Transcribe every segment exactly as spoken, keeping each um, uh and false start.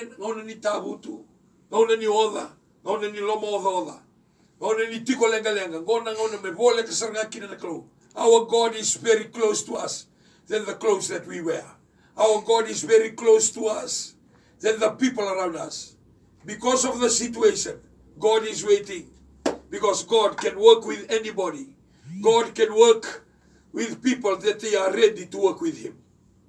men, ngona ni tabutu, ngona ni oda, ngona ni lomo oda oda, ngona ni tiko lenga lenga, ngona ngona me vole kasaranga kina na klo. Our God is very close to us than the clothes that we wear. Our God is very close to us than the people around us. Because of the situation, God is waiting. Because God can work with anybody. God can work with people that they are ready to work with Him.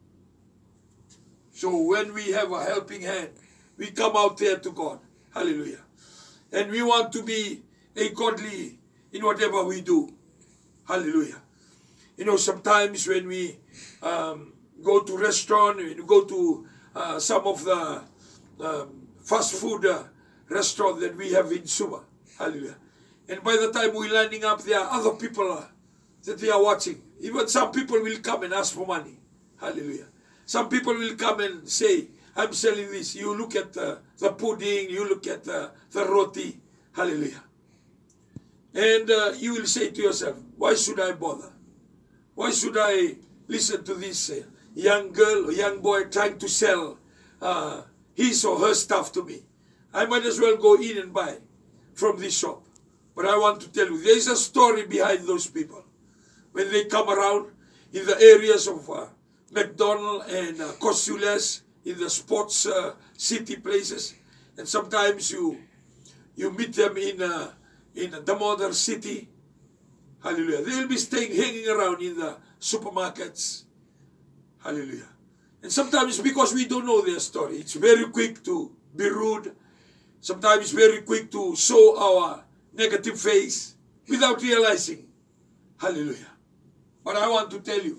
So when we have a helping hand, we come out there to God. Hallelujah. And we want to be a godly in whatever we do. Hallelujah. You know, sometimes when we um, go to restaurant, when we go to uh, some of the um, fast food uh, restaurant that we have in Suba. Hallelujah. And by the time we're lining up, there are other people uh, that they are watching. Even some people will come and ask for money. Hallelujah. Some people will come and say, I'm selling this. You look at uh, the pudding, you look at uh, the roti. Hallelujah. And uh, you will say to yourself, why should I bother? Why should I listen to this uh, young girl or young boy trying to sell uh, his or her stuff to me? I might as well go in and buy from this shop. But I want to tell you, there is a story behind those people. When they come around in the areas of uh, McDonald and uh, Cosules, in the sports uh, city places, and sometimes you you meet them in uh, in the modern city. Hallelujah. They will be staying, hanging around in the supermarkets. Hallelujah. And sometimes because we don't know their story, it's very quick to be rude. Sometimes very quick to show our negative face without realizing. Hallelujah. But I want to tell you,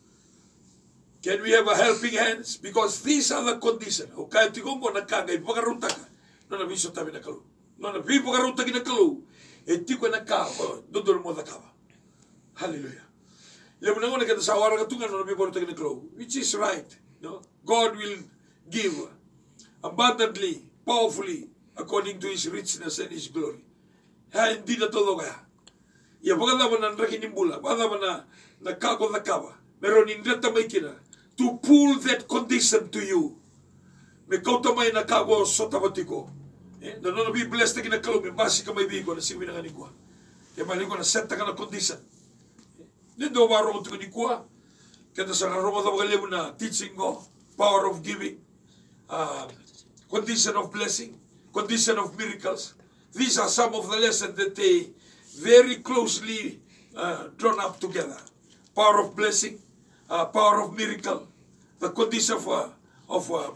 can we have a helping hands? Because these are the conditions. O kaya tigong ko nagkagay, pagaruta ka. No na biso tabi na kalu. No na biso pagaruta ki na kalu. E tiko na ka, dodol mo na kawa. Hallelujah. Lepo na ko na kita sa awara katungan, no na biso pagaruta ki na kalu. Which is right. No? God will give abundantly, powerfully, according to His richness and His glory. Ha, hindi na todo kaya. Ia pagkata mo na nakinimbula, pagkata mo na nagkako na kawa. Meron indeta may kina to pull that condition to you. Me kauta may nakago sota batiko. Eh, na no be blessed kina kalo me basi ka may bigo na siwi na nganikwa. Kaya mali ko na set ka na condition. Nindo baro ko ni kwa. Kada sa rongo ta bagalebu na teaching go, power of giving, uh, condition of blessing, condition of miracles. These are some of the lessons that they very closely uh, drawn up together. Power of blessing, uh, power of miracle, the condition of, uh, of uh,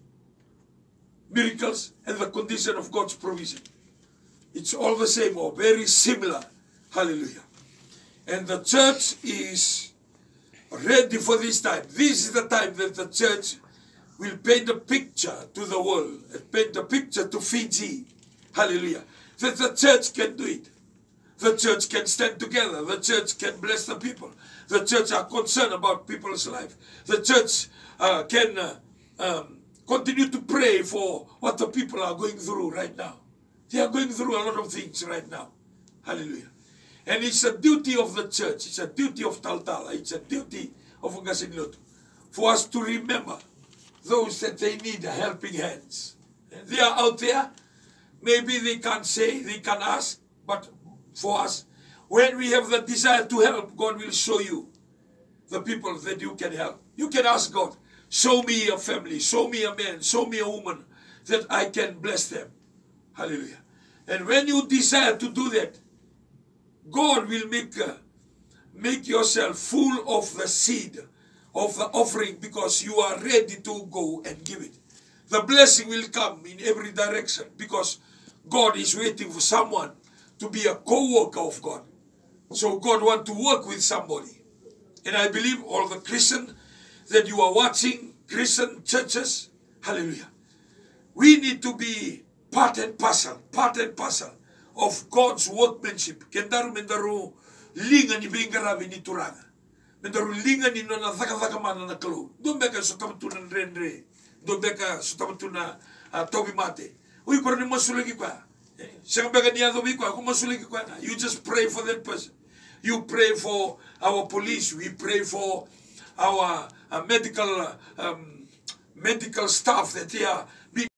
miracles, and the condition of God's provision. It's all the same or very similar. Hallelujah. And the church is ready for this time. This is the time that the church will paint a picture to the world, and paint a picture to Fiji. Hallelujah. That the church can do it. The church can stand together. The church can bless the people. The church are concerned about people's life. The church uh, can uh, um, continue to pray for what the people are going through right now. They are going through a lot of things right now. Hallelujah. And it's a duty of the church. It's a duty of Taltala. It's a duty of Ngasinlotu for us to remember those that they need helping hands. And they are out there. Maybe they can't say, they can ask, but for us, when we have the desire to help, God will show you the people that you can help. You can ask God, show me a family, show me a man, show me a woman that I can bless them. Hallelujah. And when you desire to do that, God will make, uh, make yourself full of the seed of the offering because you are ready to go and give it. The blessing will come in every direction because God is waiting for someone to be a co-worker of God. So God wants to work with somebody. And I believe all the Christians that you are watching, Christian churches, hallelujah, we need to be part and parcel, part and parcel of God's workmanship. Kendaru mendaru linga ni bingarabi ni turanga. Mendaru linga ni nona thaka mana na kalu. Dombeka sotamatuna renre. Dombeka sotamatuna tobi mate. Uy korani masulagi kwa. You just pray for that person. You pray for our police. We pray for our uh, medical uh, um, medical staff that they are